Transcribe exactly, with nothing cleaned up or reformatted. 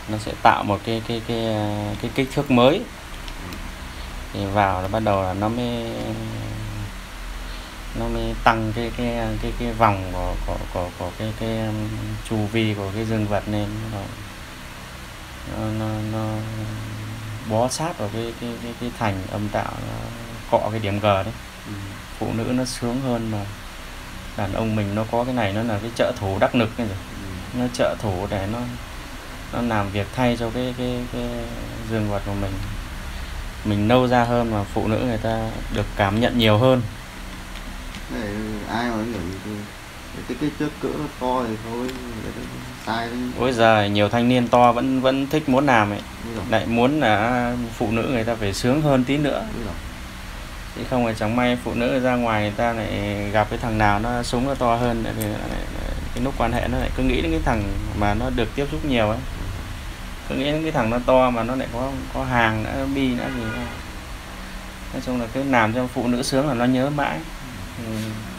nó sẽ tạo một cái cái cái cái kích thước mới, thì vào là bắt đầu là nó mới nó mới tăng cái cái cái cái vòng của của của, của cái cái chu vi của cái dương vật lên, nó nó, nó, nó bó sát vào cái cái cái, cái thành âm đạo, nó cọ cái điểm G đấy. Ừ. Phụ nữ nó sướng hơn, mà đàn ông mình nó có cái này, nó là cái trợ thủ đắc lực này rồi. Ừ. Nó trợ thủ để nó nó làm việc thay cho cái cái cái dương vật của mình mình nâu ra hơn, mà phụ nữ người ta được cảm nhận nhiều hơn. Để ai mà nghĩ cái cái cái trước cỡ nó to thì thôi, sai đấy. Ôi giời, nhiều thanh niên to vẫn vẫn thích muốn làm ấy, lại muốn là phụ nữ người ta phải sướng hơn tí nữa. Chứ không phải chẳng may phụ nữ ra ngoài người ta lại gặp cái thằng nào nó súng nó to hơn thì cái lúc quan hệ nó lại cứ nghĩ đến cái thằng mà nó được tiếp xúc nhiều ấy, cứ nghĩ đến cái thằng nó to mà nó lại có có hàng nữa, bi nữa, thì nói chung là cứ làm cho phụ nữ sướng là nó nhớ mãi. Ừ.